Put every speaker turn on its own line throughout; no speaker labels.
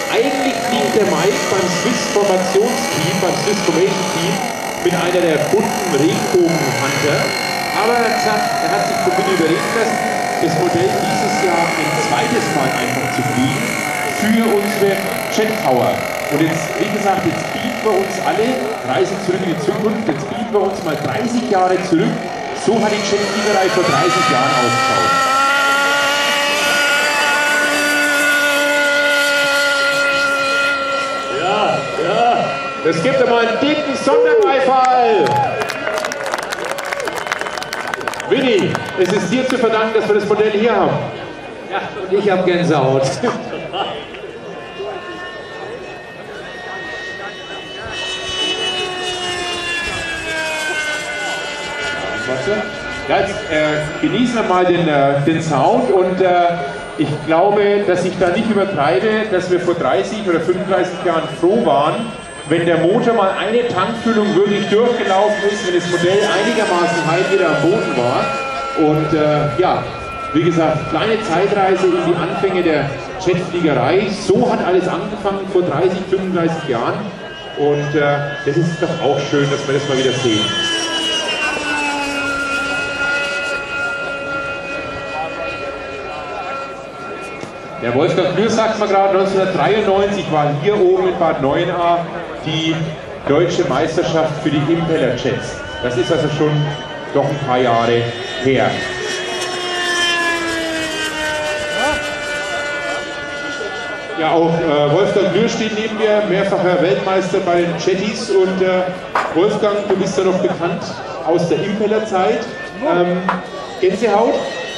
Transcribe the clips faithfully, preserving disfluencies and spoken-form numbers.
Eigentlich fliegt der Mike beim Swiss Formationsteam, beim Swiss Formation Team, mit einer der bunten Regenbogen-Hunter. Aber er hat gesagt, er hat sich von mir überreden lassen, das Modell dieses Jahr ein zweites Mal einfach zu fliegen für unsere Jet Tower. Und jetzt, wie gesagt, jetzt bieten wir uns alle, Reise zurück in die Zukunft, jetzt bieten wir uns mal dreißig Jahre zurück. So hat die Jetfliegerei vor dreißig Jahren ausgeschaut. Ja, ja. Es gibt einmal einen dicken Sonderbeifall. Winnie, es ist dir zu verdanken, dass wir das Modell hier haben.
Ja, und ich habe Gänsehaut.
Ja, jetzt äh, genießen wir mal den, äh, den Sound und äh, ich glaube, dass ich da nicht übertreibe, dass wir vor dreißig oder fünfunddreißig Jahren froh waren, wenn der Motor mal eine Tankfüllung wirklich durchgelaufen ist, wenn das Modell einigermaßen heil wieder am Boden war. Und äh, ja, wie gesagt, kleine Zeitreise in die Anfänge der Jetfliegerei. So hat alles angefangen vor dreißig, fünfunddreißig Jahren. Und äh, das ist doch auch schön, dass wir das mal wieder sehen. Der Wolfgang Klür sagt mal gerade, neunzehnhundertdreiundneunzig war hier oben in Bad Neuenahr die deutsche Meisterschaft für die Impeller Jets. Das ist also schon doch ein paar Jahre her. Ja, auch äh, Wolfgang Klür steht neben mir, mehrfacher Weltmeister bei den Jetties. Und äh, Wolfgang, du bist ja noch bekannt aus der Impellerzeit. Ähm, Gänsehaut?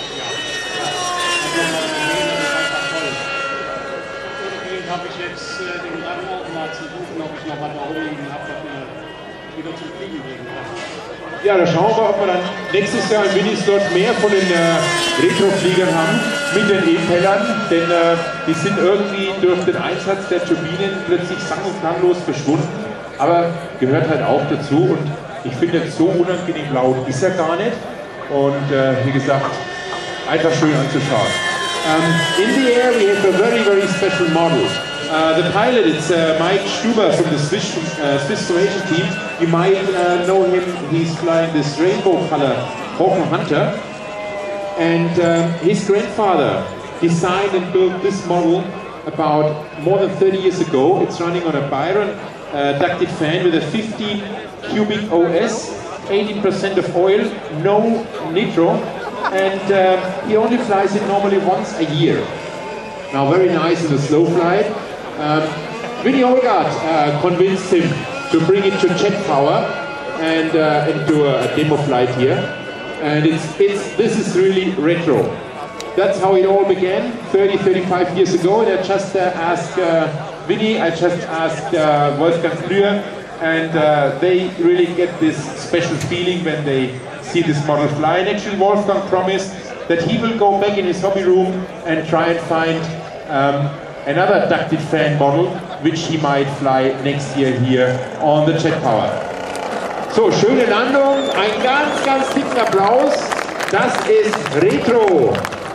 Habe ich jetzt äh, den Gedankenautomat zu suchen, ob ich noch was da rumliegen habe, was mir wieder zum Fliegen bringen kann.
Ja, da schauen wir, ob wir dann nächstes Jahr im Mini-Slot mehr von den äh, Retro-Fliegern haben mit den E-Pellern, denn äh, die sind irgendwie durch den Einsatz der Turbinen plötzlich sang- und klanglos verschwunden, aber gehört halt auch dazu und ich finde, so unangenehm laut ist er gar nicht und äh, wie gesagt, einfach schön anzuschauen. Um, in the air we have a very, very special model. Uh, the pilot is uh, Mike Stuber from the Swiss, uh, Swiss Formation team. You might uh, know him, he's flying this rainbow color Hawken Hunter. And uh, his grandfather designed and built this model about more than thirty years ago. It's running on a Byron uh, ducted fan with a fifteen cubic O S, eighty percent of oil, no nitro. And uh, he only flies it normally once a year. Now, very nice in the slow flight. Um, Vinnie Holgaard uh, convinced him to bring it to Jet Tower and uh, into a, a demo flight here. And it's, it's, this is really retro. That's how it all began thirty, thirty-five years ago. And I just uh, asked uh, Vinnie, I just asked uh, Wolfgang Klür, and uh, they really get this special feeling when they see this model fly. And actually Wolfgang promised that he will go back in his hobby room and try and find um, another ducted fan model which he might fly next year here on the Jet Tower. So, schöne Landung, ein ganz, ganz dicken Applaus. Das ist Retro.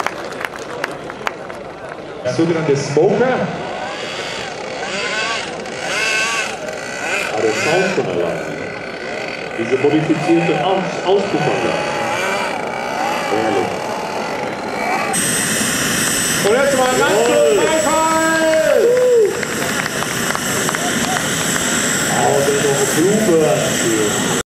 Der sogenannte Smoker. Ah, der Sound schon allein. Diese modifizierte Aus Auspuffanlage. Herrlich. Und jetzt mal ganz kurz Beifall!
Oh, der noch Bluebird.